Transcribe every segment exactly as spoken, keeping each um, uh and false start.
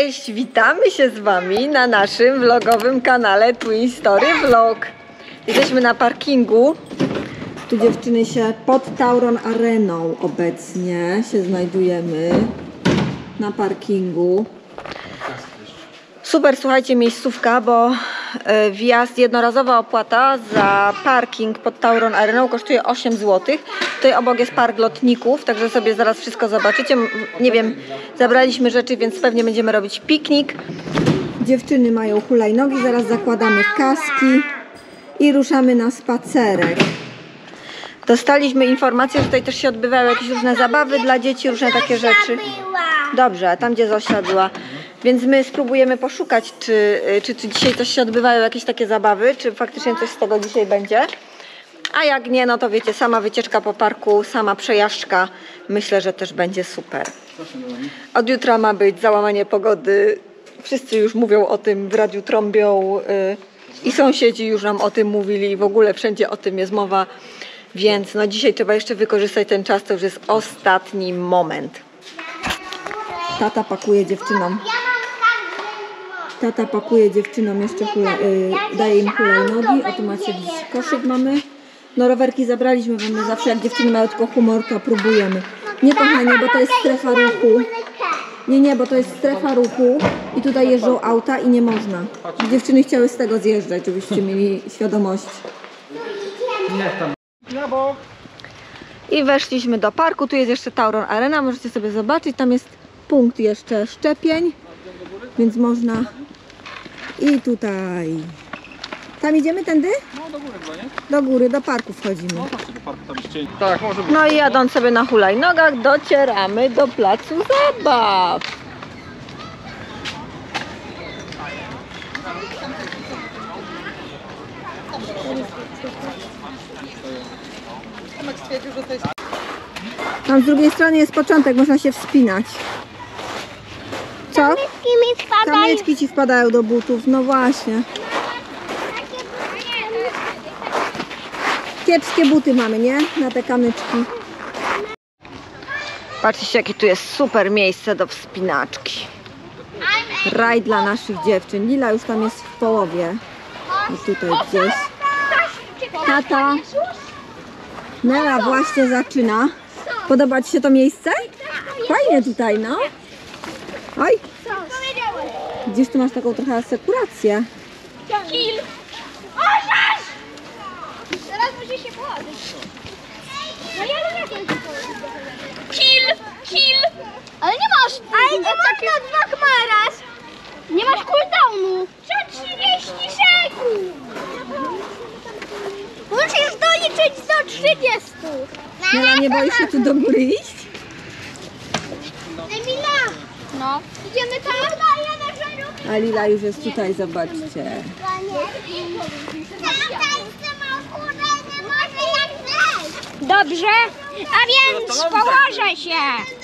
Cześć, witamy się z Wami na naszym vlogowym kanale Twin Story Vlog. Jesteśmy na parkingu. Tu dziewczyny się pod Tauron Areną obecnie się znajdujemy na parkingu. Super, słuchajcie, miejscówka, bo wjazd, jednorazowa opłata za parking pod Tauron Areną kosztuje osiem złotych. Tutaj obok jest park lotników, także sobie zaraz wszystko zobaczycie. Nie wiem, zabraliśmy rzeczy, więc pewnie będziemy robić piknik. Dziewczyny mają hulajnogi, zaraz zakładamy kaski i ruszamy na spacerek. Dostaliśmy informację, że tutaj też się odbywają jakieś różne zabawy dla dzieci, różne takie rzeczy. Dobrze, tam gdzie Zosia była. Więc my spróbujemy poszukać, czy, czy, czy dzisiaj coś się odbywają, jakieś takie zabawy, czy faktycznie coś z tego dzisiaj będzie. A jak nie, no to wiecie, sama wycieczka po parku, sama przejażdżka, myślę, że też będzie super. Od jutra ma być załamanie pogody. Wszyscy już mówią o tym, w radiu trąbią yy, i sąsiedzi już nam o tym mówili i w ogóle wszędzie o tym jest mowa. Więc no dzisiaj trzeba jeszcze wykorzystać ten czas, to już jest ostatni moment. Tata pakuje dziewczynom. Tata pakuje dziewczynom jeszcze hula, yy, daje im hulajnogi. O tu macie koszyk mamy. No rowerki zabraliśmy, bo my zawsze jak dziewczyny mają tylko humor, to próbujemy. Nie kochanie, bo to jest strefa ruchu. Nie, nie, bo to jest strefa ruchu i tutaj jeżdżą auta i nie można. Dziewczyny chciały z tego zjeżdżać, żebyście mieli świadomość. I weszliśmy do parku, tu jest jeszcze Tauron Arena, możecie sobie zobaczyć, tam jest punkt jeszcze szczepień, więc można i tutaj. Tam idziemy tędy? No do góry chyba, nie? Do góry, do parku wchodzimy. No tak, do parku tam jest cień. Tak, może być. No i jadąc sobie na hulajnogach, docieramy do placu zabaw. Tam z drugiej strony jest początek, można się wspinać. Co? Kamyczki mi wpadają. Kamyczki ci wpadają do butów, no właśnie. Kiepskie buty mamy, nie? Na te kamyczki. Patrzcie, jakie tu jest super miejsce do wspinaczki. Raj dla naszych dziewczyn. Lila już tam jest w połowie. I tutaj gdzieś. Tata. Nela właśnie zaczyna. Podoba ci się to miejsce? Fajnie tutaj, no. Oj. Gdzieś tu masz taką trochę asekurację. Kill! Orzesz! Teraz musi się położyć. No ja lubię jak Kill! Kill! Ale nie masz! Ale nie można dwa naraz! Nie masz cooldownu! Za trzydzieści sekund! Musisz doliczyć do trzydziestu! Nela, nie boisz się tu do góry iść? Emila! No. Idziemy tam? A Lila już jest tutaj, zobaczcie. Dobrze, a więc położę się.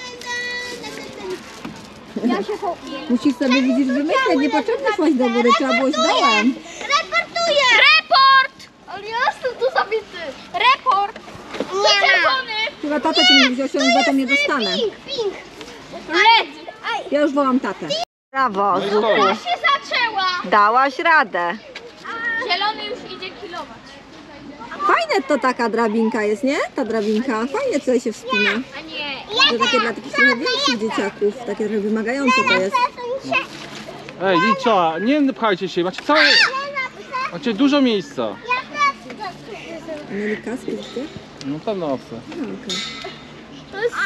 Ja się po... Musisz sobie, widzisz, wymyśleć, niepotrzebne szłaś do góry, trzeba było iść dołem. Reportuję! Report! Ale ja jestem tu zabity. Report! Nie czerwony! Chyba tata cię nie wziął, bo to nie dostanę. Pink, pink. Red. Ja już wołam tatę. Brawo, Zuku. Ja się zaczęła. Dałaś radę. Zielony już idzie kilować. Fajne to taka drabinka jest, nie? Ta drabinka. Fajnie tutaj się wspina. A nie. To takie dla takich trochę większych dzieciaków. Takie trochę wymagające to jest. Ej, Licia, nie pchajcie się, macie całe... Macie dużo miejsca. Mieli kaski jeszcze? No tam na owce. No, okej. To jest...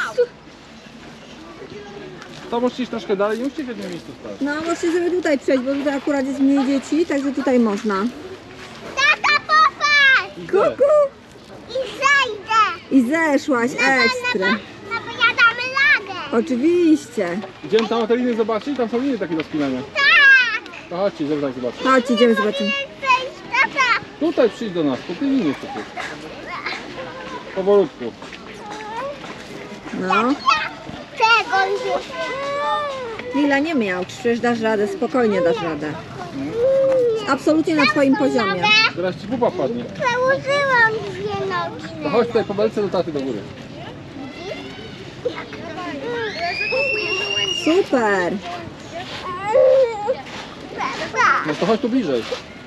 To musicie iść troszkę dalej, nie musicie w jednym miejscu stać. No, możecie sobie tutaj przejść, bo tutaj akurat jest mniej dzieci, także tutaj można. Tata, popatrz! Kuku! I zejdę. I zeszłaś, ekstra. No bo ja damy radę. Oczywiście. Idziemy tam te liny zobaczyć, tam są liny takie do spinania. Tak. To chodźcie, żeby tak zobaczyć. Chodź, idziemy zobaczymy. Cześć, tata. Tutaj przyjdź do nas, po tej linie przecież. Powolutku. No. Czego już? Lila, nie miał, przecież dasz radę, spokojnie dasz radę. Absolutnie na twoim poziomie. Teraz ci pupa padnie. Przełożyłam dwie nogi. To chodź tutaj po belce do taty do góry. Super. No to chodź tu bliżej.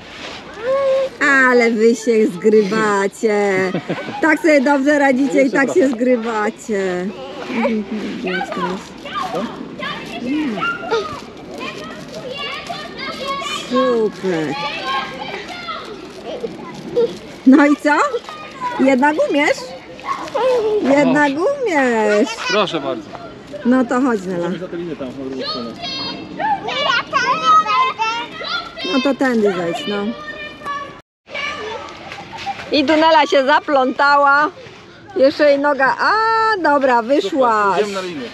Ale wy się zgrywacie. Tak sobie dobrze radzicie i tak się zgrywacie. Jak to jest? Super. No i co? Jednak umiesz? Jednak umiesz. Proszę bardzo. No to chodź, Nela. Za tę linię tam, na drugą stronę. No to tędy zejdź, no. I Dunela się zaplątała. Jeszcze jej noga. A, dobra, wyszłaś. Idziemy na linię.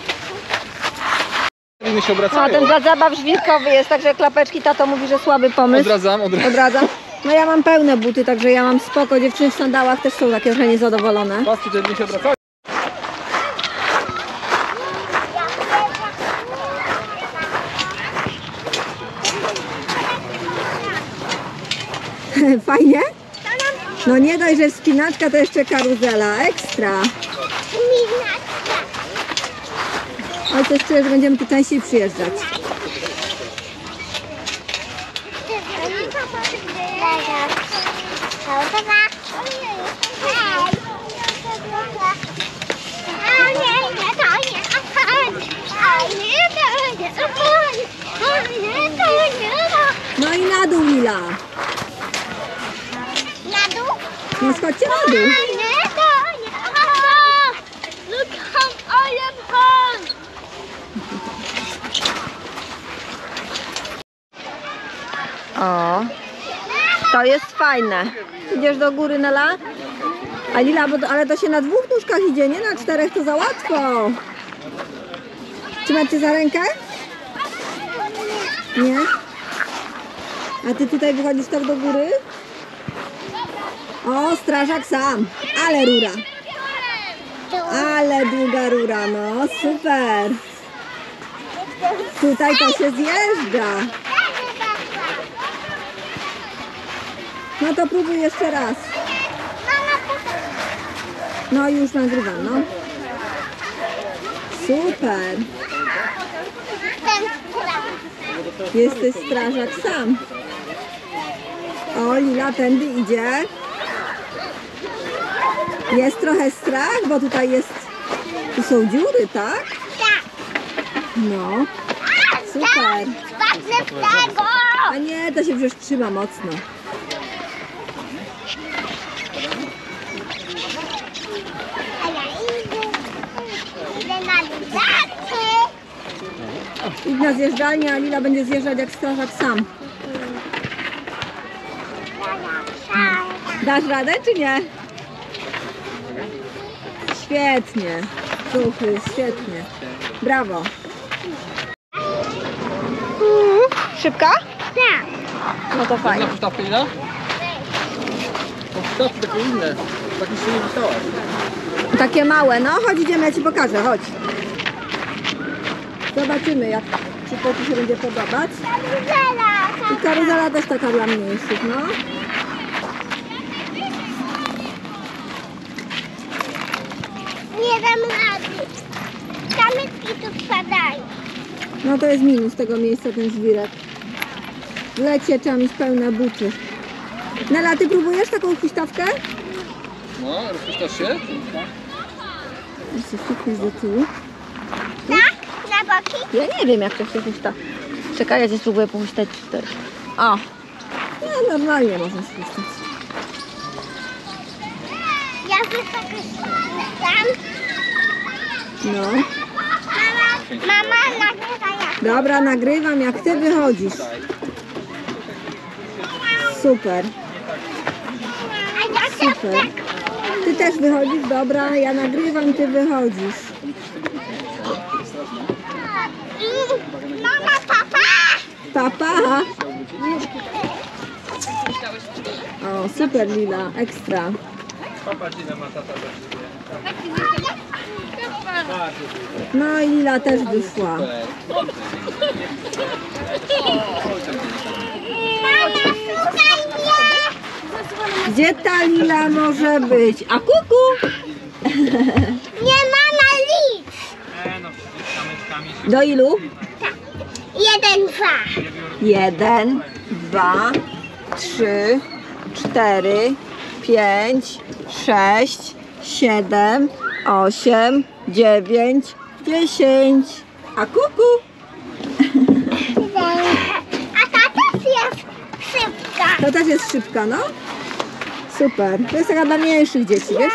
Liny się A obracają. ten dla zabaw żwirkowy jest, także klapeczki tato mówi, że słaby pomysł. Odradzam, odradzam. Odradzam. No ja mam pełne buty, także ja mam spoko. Dziewczyny w sandałach też są takie, że niezadowolone. Patrzcie, te liny się obracają. Fajnie? No nie dość, że wspinaczka, to jeszcze karuzela. Ekstra. Ale coś czuję, że będziemy tu częściej przyjeżdżać. No i na dół, Lila. Na dół? No schodźcie na dół. Look how I am home! O, to jest fajne. Idziesz do góry, Nela? A Lila, bo to, ale to się na dwóch nóżkach idzie, nie na czterech, to za łatwo. Trzymacie za rękę? Nie? A ty tutaj wychodzisz tak do góry? O, strażak sam. Ale rura. Ale długa rura, no super. Tutaj to się zjeżdża. No to próbuj jeszcze raz. No już nagrywam, no. Super. Jesteś strażak sam. O, Lila tędy idzie. Jest trochę strach, bo tutaj jest... Tu są dziury, tak? Tak. No. Super. Spadnę w tego! A nie, to się przecież trzyma mocno. A ja idę. Idę na lizaty. Idź na zjeżdżalnię, a Lila będzie zjeżdżać jak strażak sam. Dasz radę, czy nie? Świetnie. Suchy, świetnie. Brawo. Szybka? Tak. No to Na fajnie. huśtawkę, Lina? No huśtawki takie inne. Tak jeszcze nie widziałaś. Takie małe, no chodź idziemy, ja ci pokażę, chodź. Zobaczymy, jak czy to ci się będzie podobać. Karuzela. I karuzela też taka dla mniejszych, no. Nie dam rady. Kamyczki tu spadają. No to jest minus tego miejsca, ten żwirek. W lecie trzeba mieć pełne buty. Nela, ty próbujesz taką huśtawkę? No, rozpuszczasz się? Jeszcze stukniesz do tyłu. Tak? Na boki? Ja nie wiem, jak to się huśta. Czekaj, ja cię spróbuję pohuśtać tutaj. O! No, normalnie można spuszczać. Ja wysoko spuszczam. No. Mama, mama nagrywa jak. Dobra, nagrywam, jak ty wychodzisz. Super, A ja się super. Ty też wychodzisz? Dobra, ja nagrywam, ty wychodzisz. Mm, Mama, papa! Papa! O, super Lila, ekstra. No i Lila też wyszła. Mama, słuchaj mnie! Gdzie ta Lila może być? A kuku! Nie, mama, licz! Do ilu? Jeden, dwa. Jeden, dwa, trzy, cztery, pięć, sześć, siedem, osiem, dziewięć, dziesięć. A kuku? A ta też jest szybka. To też jest szybka, no? Super. To jest taka dla mniejszych dzieci, wiesz?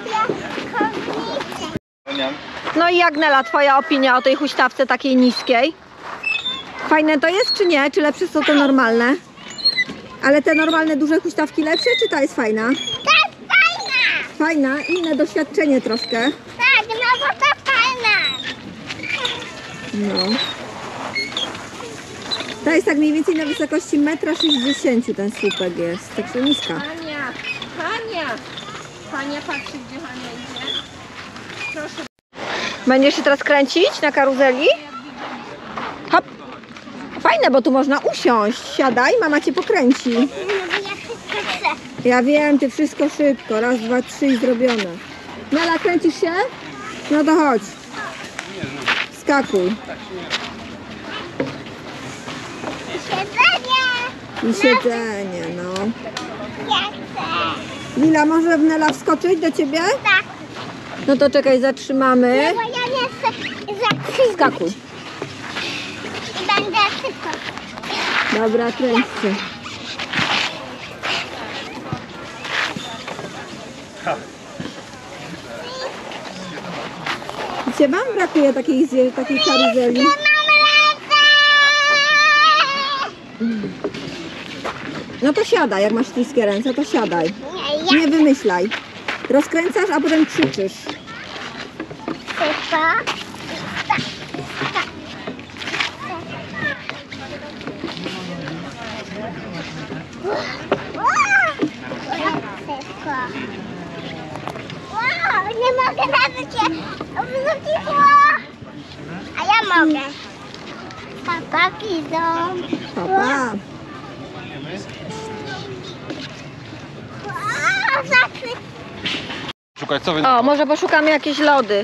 No i jak, Nela, twoja opinia o tej huśtawce takiej niskiej? Fajne to jest, czy nie? Czy lepsze są te normalne? Ale te normalne duże huśtawki lepsze, czy ta jest fajna? Ta jest fajna. Fajna, inne doświadczenie troszkę. Tak, no bo to fajna. No. Ta jest tak mniej więcej na wysokości metra sześćdziesiąt, ten słupek jest, także niska. Hania, Hania, Hania patrzy, gdzie Hania idzie. Proszę. Będziesz się teraz kręcić na karuzeli? Hop. Fajne, bo tu można usiąść. Siadaj, mama cię pokręci. No bo ja wszystko chcę. Ja wiem, ty wszystko szybko. Raz, dwa, trzy i zrobione. Nela, kręcisz się? No to chodź. Skakuj. Siedzenie. I siedzenie, no. Ja chcę. Lila, może Nela wskoczyć do ciebie? Tak. No to czekaj, zatrzymamy. Bo ja nie chcę zatrzymać. Skakuj. I będę szybko. Dobra, kręć się. Wiecie, wam brakuje takiej, zje- takiej karuzeli? Mam ręce. No to siadaj, jak masz śliskie ręce, to siadaj. Nie, ja Nie wymyślaj. Rozkręcasz, a potem krzyczysz. szybko. Szybko. Wow, nie mogę nawet się wrzuciło. A ja mogę. Papaki idą. Papa. Wow, zakryć. Szukać, co wy... O, może poszukamy jakieś lody.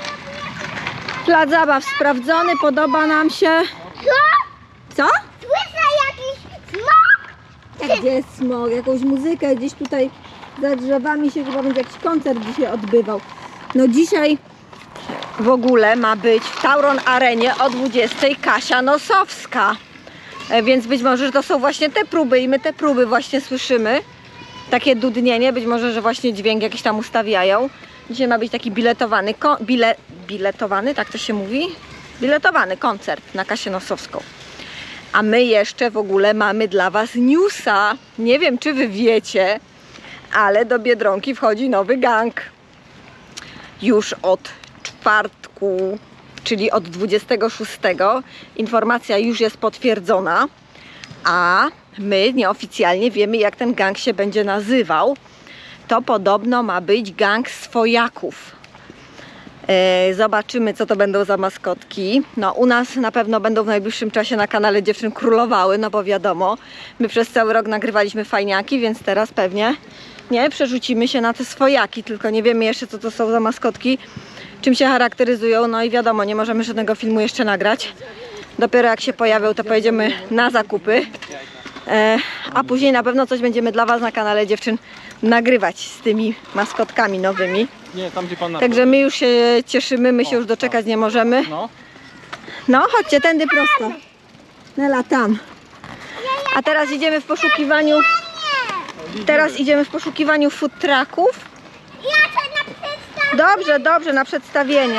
Plac zabaw sprawdzony, podoba nam się. Co? Co? Słyszę jakiś smok. Gdzie jest smog? Jakąś muzykę gdzieś tutaj za drzewami się chyba będzie jakiś koncert dzisiaj odbywał. No dzisiaj w ogóle ma być w Tauron Arenie o dwudziestej Kasia Nosowska. E, Więc być może, że to są właśnie te próby i my te próby właśnie słyszymy. Takie dudnienie, być może, że właśnie dźwięk jakiś tam ustawiają. Dzisiaj ma być taki biletowany, ko- bile, biletowany, tak to się mówi? Biletowany koncert na Kasię Nosowską. A my jeszcze w ogóle mamy dla Was newsa. Nie wiem, czy Wy wiecie, ale do Biedronki wchodzi nowy gang. Już od czwartku, czyli od dwudziestego szóstego. Informacja już jest potwierdzona, a my nieoficjalnie wiemy, jak ten gang się będzie nazywał. To podobno ma być gang swojaków. E, Zobaczymy, co to będą za maskotki. No, u nas na pewno będą w najbliższym czasie na kanale Dziewczyn Królowały, no bo wiadomo, my przez cały rok nagrywaliśmy fajniaki, więc teraz pewnie nie, przerzucimy się na te swojaki, tylko nie wiemy jeszcze, co to są za maskotki, czym się charakteryzują, no i wiadomo, nie możemy żadnego filmu jeszcze nagrać. Dopiero jak się pojawią, to pojedziemy na zakupy, e, a później na pewno coś będziemy dla Was na kanale Dziewczyn nagrywać z tymi maskotkami nowymi. Nie, tam gdzie pan na... Także my już się cieszymy, my się już doczekać nie możemy. No. No, chodźcie tędy prosto. Nela, tam. A teraz idziemy w poszukiwaniu. Teraz idziemy w poszukiwaniu food trucków. Ja chcę na przedstawienie. Dobrze, dobrze, na przedstawienie.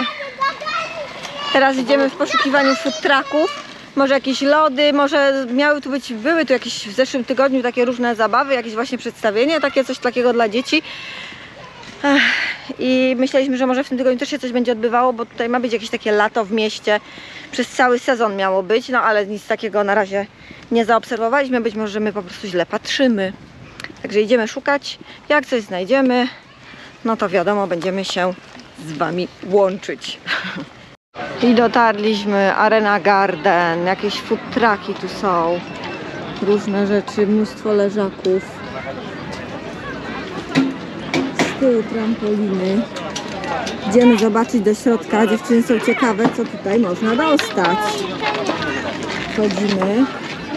Teraz idziemy w poszukiwaniu food trucków. Może jakieś lody, może miały tu być, były tu jakieś w zeszłym tygodniu takie różne zabawy, jakieś właśnie przedstawienie, takie coś takiego dla dzieci. Ech, I myśleliśmy, że może w tym tygodniu też się coś będzie odbywało, bo tutaj ma być jakieś takie lato w mieście. Przez cały sezon miało być, no ale nic takiego na razie nie zaobserwowaliśmy. Być może my po prostu źle patrzymy. Także idziemy szukać. Jak coś znajdziemy, no to wiadomo, będziemy się z Wami łączyć. I dotarliśmy, Arena Garden, jakieś food trucki tu są. Różne rzeczy, mnóstwo leżaków. Z tyłu trampoliny. Idziemy zobaczyć do środka. Dziewczyny są ciekawe, co tutaj można dostać. wchodzimy.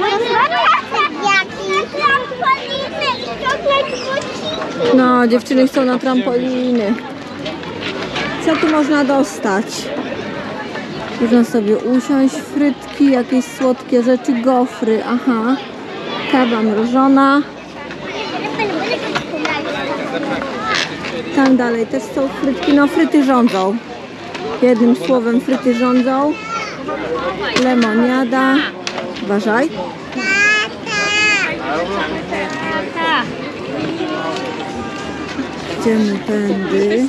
No, dziewczyny chcą na trampoliny. Co tu można dostać? Można sobie usiąść, frytki, jakieś słodkie rzeczy, gofry, aha. Kawa mrożona. Tam dalej też są frytki, no fryty rządzą. Jednym słowem fryty rządzą. Lemoniada. Uważaj. Idziemy tędy.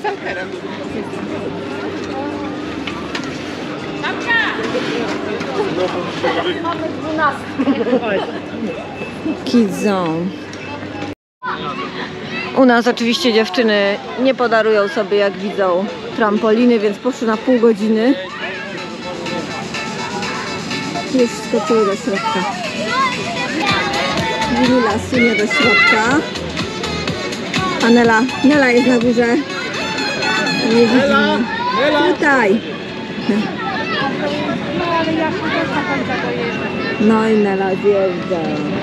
Kids Zone. U nas oczywiście dziewczyny nie podarują sobie, jak widzą, trampoliny, więc poszły na pół godziny. Już skoczyły do środka. Lila sunie do środka. A Nela, Nela jest na górze. Nie widzimy. Tutaj. No i Nela zjeżdża.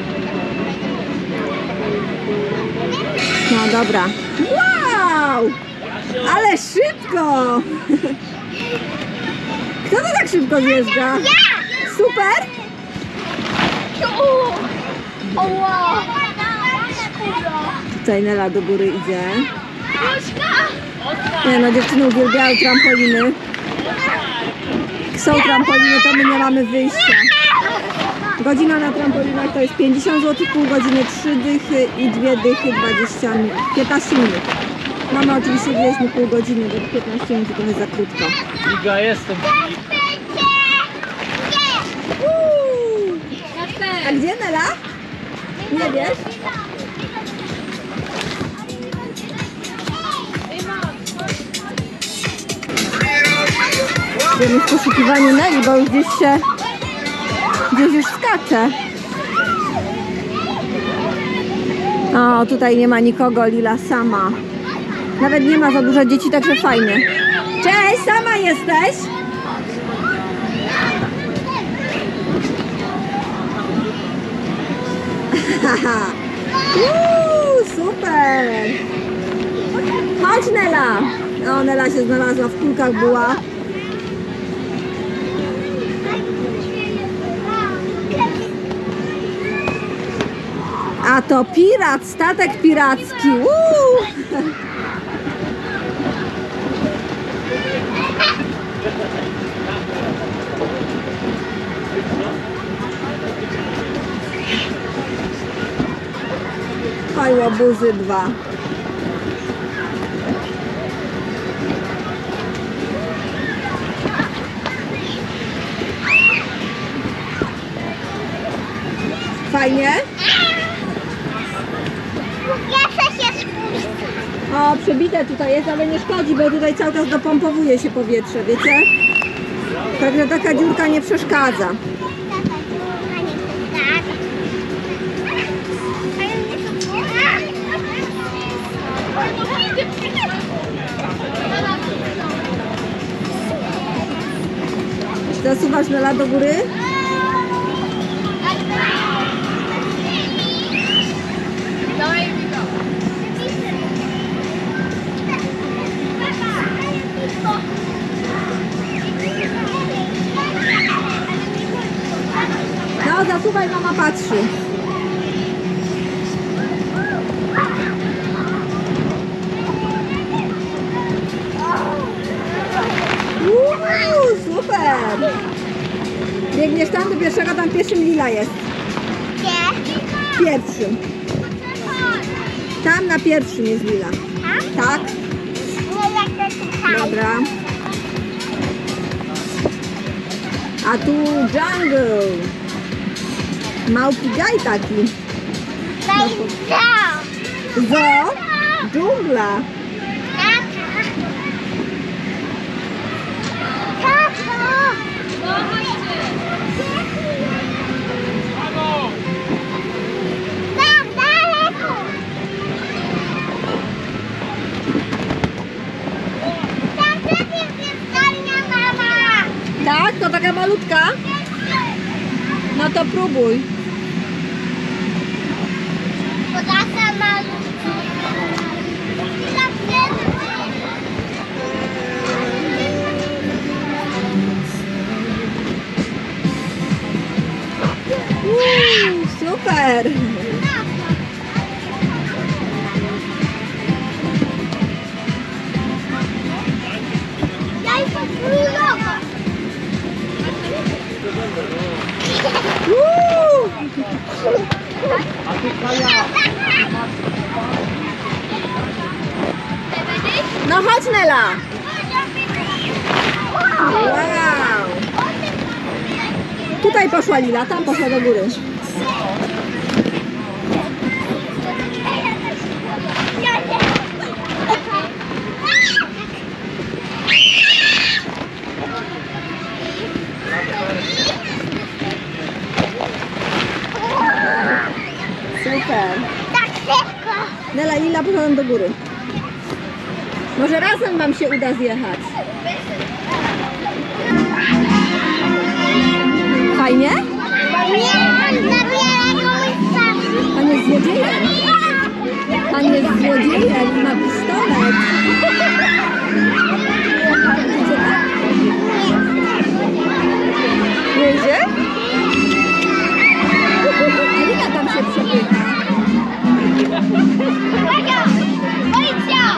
No dobra. Wow! Ale szybko! Kto to tak szybko zjeżdża? Super! O wow! Tutaj Nela do góry idzie. Nie no, dziewczyny uwielbiają trampoliny. Jak są trampoliny, to my nie mamy wyjścia. Godzina na trampolinach to jest pięćdziesiąt złotych, pół godziny trzy dychy i dwie dychy dwadzieścia minut, piętnaście minut. Mamy oczywiście wjeźdźmy pół godziny, bo piętnaście minut to jest za krótko. Iga, jestem. Uuu. A gdzie Nela? Nie wiesz? Idziemy w poszukiwaniu Neli, bo już gdzieś się gdzieś już skacze. O, tutaj nie ma nikogo, Lila sama. Nawet nie ma za dużo dzieci, także fajnie. Cześć, sama jesteś? Uuu, super! Chodź Nela! O, Nela się znalazła, w kulkach była. A to pirat, statek piracki. Uuu. Oj, łobuzy dwa. Fajnie? Ja chcę się spuścić. O, przebite tutaj jest, ale nie szkodzi, bo tutaj cały czas dopompowuje się powietrze, wiecie? Także taka dziurka nie przeszkadza. Zasuwasz Nela do góry? No, zasuwaj, mama patrzy. Uuu, super! Biegniesz tam do pierwszego, tam pierwszym Lila jest. Gdzie? Pierwszym. Tam na pierwszym jest Lila. Tak? Nie, jak to tutaj. Dobra. A tu jungle. Małpi gaj taki. Daj za. Zo? Dżungla. Tak? To taka malutka? No to próbuj. Podasa malutki. Uuu, super! Ja już podwójnowa. Uuu, A ty Kaja, no chodź Nela! Wow! Tutaj poszła Lila, tam poszła do góry. Super! Tak szybko. Nela i Lila poszła do góry. Może razem wam się uda zjechać. Fajnie? Nie, zabiera kogoś sam. Pan jest złodziejem. Pan jest złodziejem, ma pistolet. Jedzie? Alina tam się przepycha. Uwaga! Policja!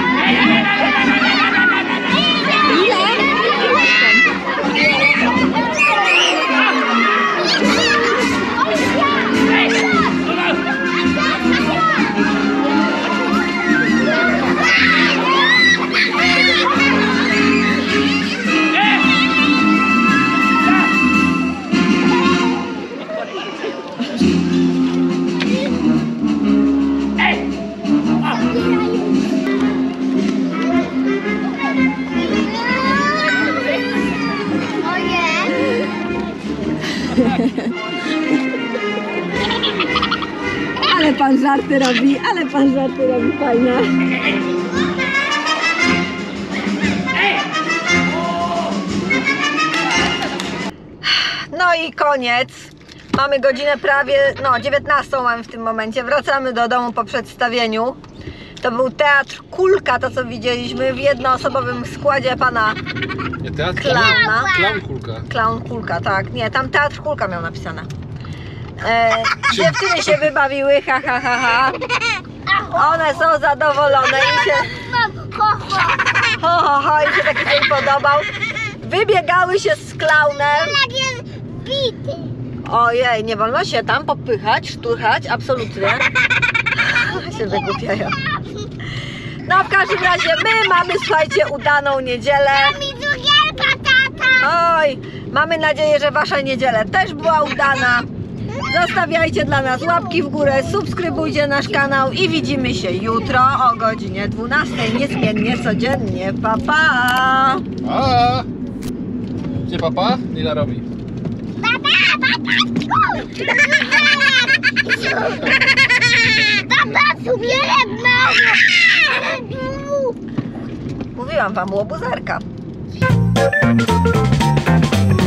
Ale pan żarty robi, ale pan żarty robi fajne. No i koniec. Mamy godzinę prawie, no dziewiętnastą mamy w tym momencie. Wracamy do domu po przedstawieniu. To był teatr Kulka, to co widzieliśmy w jednoosobowym składzie pana nie teatr, Klauna. Klaun Kulka. Clown Kulka, tak. Nie, tam teatr Kulka miał napisane. E, dziewczyny się wybawiły, ha, ha, ha, ha. One są zadowolone i się... Ho, ho, ho, im się taki film podobał. Wybiegały się z klaunem. Tak jest bity. Ojej, nie wolno się tam popychać, szturchać, absolutnie. się wygłupiają. No w każdym razie my mamy, słuchajcie, udaną niedzielę. Mi cukierka, tata. Oj, mamy nadzieję, że wasza niedziela też była udana. Zostawiajcie dla nas łapki w górę, subskrybujcie nasz kanał i widzimy się jutro o godzinie dwunastej, niezmiennie codziennie. Pa, pa! A! Gdzie papa? Lila robi. Tata, tata, tata, cukierek mało. Mówiłam wam, łobuzerka.